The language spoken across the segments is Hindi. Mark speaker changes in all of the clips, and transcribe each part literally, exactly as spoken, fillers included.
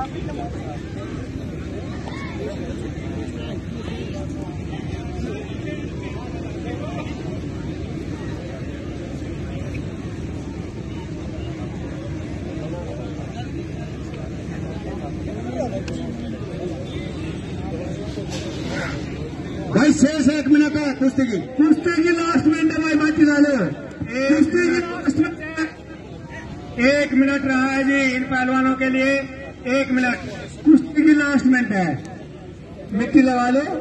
Speaker 1: भाई शेष एक मिनट है कुश्ती की कुश्ती की लास्ट मिनट है भाई बाकी वाले कुश्ती की लास्ट मिनट है। एक मिनट रहा है जी इन पहलवानों के लिए। एक मिनट कुश्ती की लास्ट मिनट है। मिट्टी लगा लो।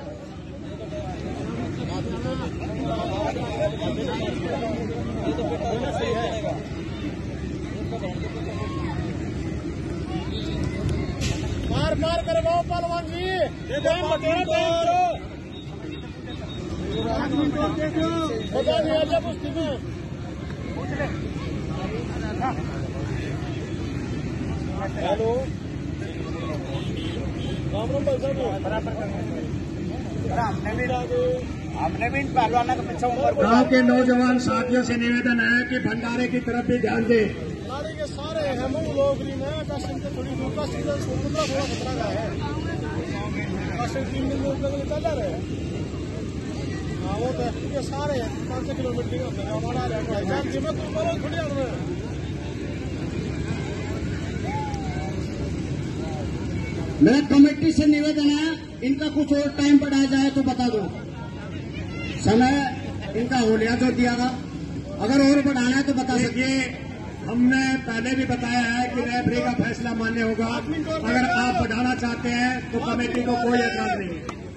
Speaker 2: मार मार करवाओ पहलवान जी। मजा नहीं आ जाए कुश्ती में। हेलो राम राम भाई साहब। हमने भी हमने भी पहलवानों का पीछे उम्र
Speaker 1: गांव के नौजवान साथियों से निवेदन है कि भंडारे की तरफ भी ध्यान दे।
Speaker 2: भंडारे के सारे हम लोग थोड़ी दूर सीधा थोड़ा खतरा का है। तीन दिन निकल जा रहे हैं। हाँ वो तो ये सारे पाँच सौ किलोमीटर हमारा थोड़ी।
Speaker 1: मेरा कमेटी से निवेदन है इनका कुछ और टाइम बढ़ाया जाए तो बता दो। समय इनका होलिया जो दिया था अगर और बढ़ाना है तो बता सकिए। हमने पहले भी बताया है कि रेफरी का फैसला मान्य होगा। अगर आप बढ़ाना चाहते हैं तो कमेटी को कोई एतराज नहीं है।